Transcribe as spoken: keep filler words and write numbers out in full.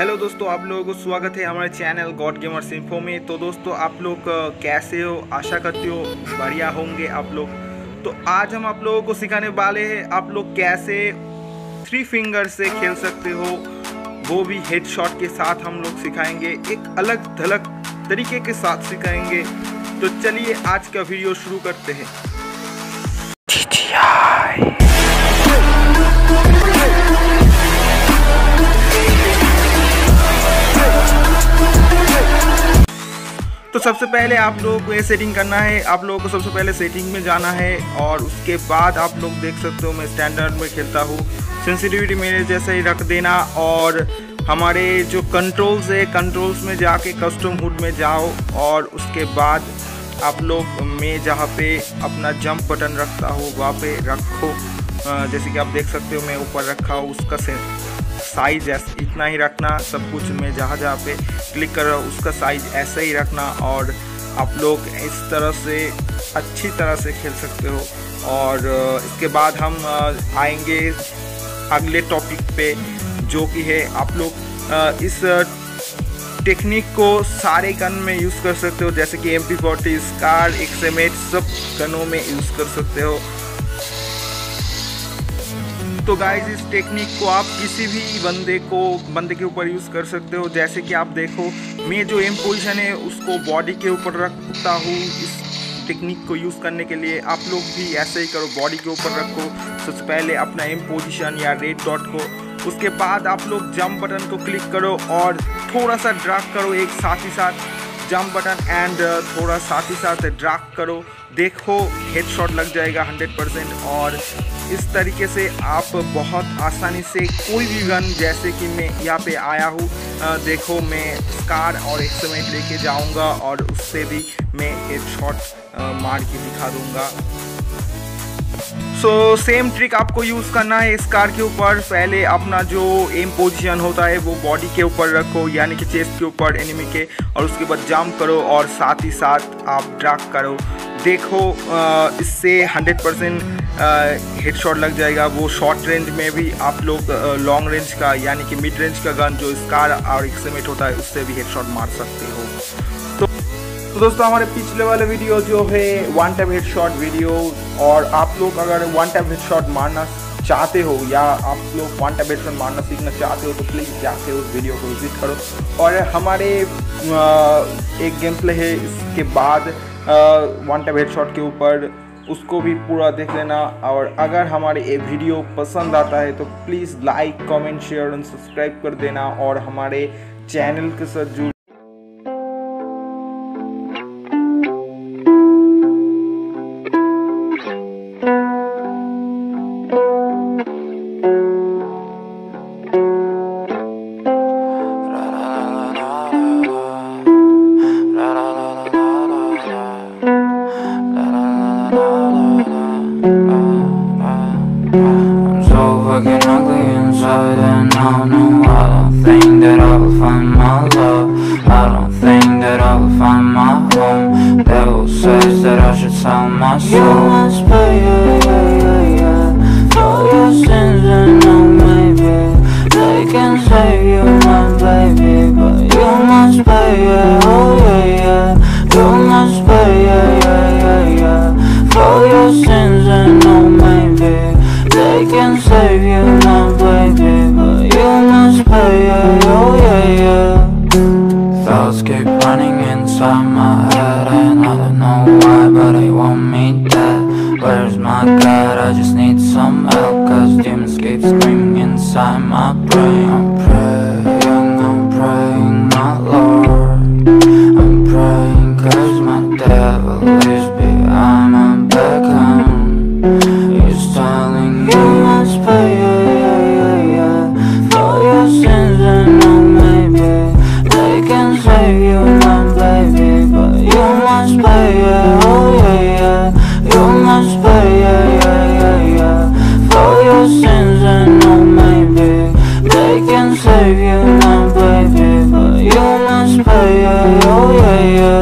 Hello दोस्तों, आप लोगों को स्वागत है हमारे चैनल गॉड गेमर्स इन्फो में। तो दोस्तों, आप लोग कैसे हो? आशा करती हो बढ़िया होंगे आप लोग। तो आज हम आप लोगों को सिखाने वाले हैं आप लोग कैसे थ्री फिंगर से खेल सकते हो, वो भी हेडशॉट के साथ हम लोग सिखाएंगे, एक अलग थलग तरीके के साथ सिखाएंगे। तो चलिए आज का वीडियो शुरू करते हैं। तो सबसे पहले आप लोगों को ये सेटिंग करना है। आप लोगों को सबसे पहले सेटिंग में जाना है और उसके बाद आप लोग देख सकते हो मैं स्टैंडर्ड में खेलता हूँ। सेंसिटिविटी मेरे जैसा ही रख देना और हमारे जो कंट्रोल्स है कंट्रोल्स में जाके कस्टम हुड में जाओ और उसके बाद आप लोग मैं जहाँ पे अपना जंप बटन रखता हूँ वहाँ पे रखो। जैसे कि आप देख सकते हो मैं ऊपर रखा हूँ, उसका साइज इतना ही रखना। सब कुछ मैं जहाँ जहाँ पे क्लिक कर रहा हूँ उसका साइज ऐसा ही रखना और आप लोग इस तरह से अच्छी तरह से खेल सकते हो। और इसके बाद हम आएंगे अगले टॉपिक पे, जो कि है आप लोग इस टेक्निक को सारे गन में यूज़ कर सकते हो, जैसे कि M P forty, SCAR, X M eight सब गनों में यूज़ कर सकते हो। तो गाइज इस टेक्निक को आप किसी भी बंदे को बंदे के ऊपर यूज़ कर सकते हो। जैसे कि आप देखो मैं जो एम पोजीशन है उसको बॉडी के ऊपर रखता हूँ इस टेक्निक को यूज़ करने के लिए। आप लोग भी ऐसे ही करो, बॉडी के ऊपर रखो सबसे पहले अपना एम पोजीशन या रेड डॉट को। उसके बाद आप लोग जंप बटन को क्लिक करो और थोड़ा सा ड्रैग करो, एक साथ ही साथ जंप बटन एंड थोड़ा साथ ही साथ ड्रैग करो। देखो हेडशॉट लग जाएगा हंड्रेड परसेंट। और इस तरीके से आप बहुत आसानी से कोई भी गन, जैसे कि मैं यहाँ पे आया हूँ, देखो मैं स्कार और एक्समेट लेके जाऊँगा और उससे भी मैं हेडशॉट मार के दिखा दूँगा। सो सेम ट्रिक आपको यूज़ करना है स्कार के ऊपर। पहले अपना जो एम पोजीशन होता है वो बॉडी के ऊपर रखो, यानी कि चेस्ट के ऊपर एनिमी के, और उसके बाद जंप करो और साथ ही साथ आप ड्रैग करो। देखो इससे हंड्रेड परसेंट हेडशॉट लग जाएगा। वो शॉर्ट रेंज में भी आप लोग लॉन्ग रेंज का यानी कि मिड रेंज का गन जो स्कार और एक्समेट होता है उससे भी हेडशॉट मार सकते हो। तो, तो दोस्तों हमारे पिछले वाले वीडियो जो है वन टैप हेडशॉट वीडियो, और आप लोग अगर वन टैप हेडशॉट मारना चाहते हो या आप लोग वन टैप हेडशॉट मारना सीखना चाहते हो तो प्लीज़ जाके उस वीडियो को विजिट करो। और हमारे एक गेम प्ले है इसके बाद वन टैप हेडशॉट के ऊपर, उसको भी पूरा देख लेना। और अगर हमारे ये वीडियो पसंद आता है तो प्लीज़ लाइक कमेंट शेयर और सब्सक्राइब कर देना और हमारे चैनल के साथ जुड़ fucking ugly inside and I don't know, I don't think that I will find my love, I don't think that I will find my home. Devil says that I should sell my soul. You must pay, yeah, yeah, yeah, yeah, for your sins and no maybe they can save you, my baby, but you must pay, yeah, oh yeah, yeah, you must pay, yeah, yeah, yeah, yeah, for your sins and no maybe they can save you, my baby, but you must pay, yeah, oh yeah, yeah. Thoughts keep running inside my head and I don't know why, but they want me dead. Where's my God? I just need some help, cause demons keep screaming inside my brain. I'm praying, I'm praying, my Lord, I'm praying cause my devil is behind my back home. He's telling you must pay, yeah, yeah, yeah, yeah, for your sins and no maybe they can save you, my baby, but you must pay, yeah, oh yeah, yeah, you must pay, yeah, yeah, yeah, yeah, for your sins and no maybe they can save you, my baby, but you must pay, yeah, oh yeah, yeah.